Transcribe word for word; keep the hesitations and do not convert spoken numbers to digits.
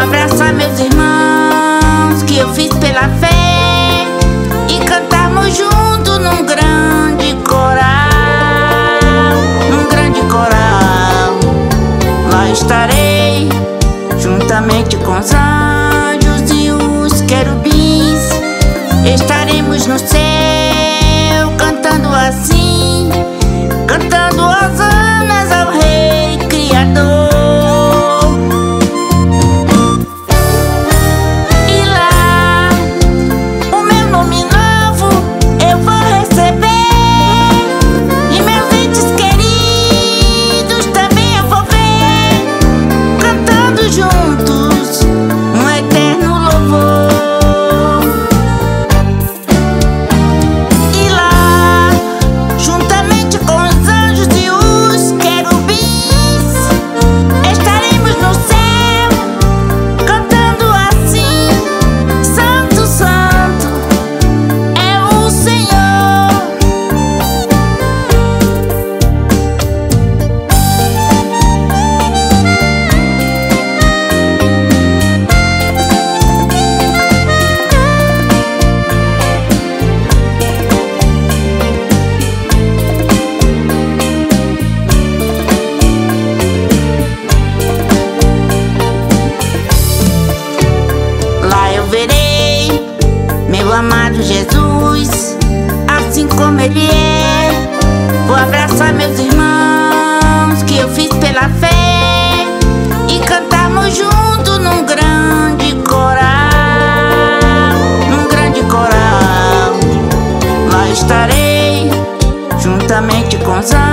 abraçar meus irmãos que eu fiz pela fé e cantarmos junto num grande coral, num grande coral. Lá estarei juntamente com os anjos e os querubins. Estaremos no céu cantando assim, cantando hosanas ao Rei Criador. E lá o meu nome novo eu vou receber, e meus entes queridos também eu vou ver, cantando juntos um eterno louvor. Verei meu amado Jesus, assim como Ele é. Vou abraçar meus irmãos que eu fiz pela fé e cantarmos junto num grande coral, num grande coral. Lá estarei juntamente com os anjos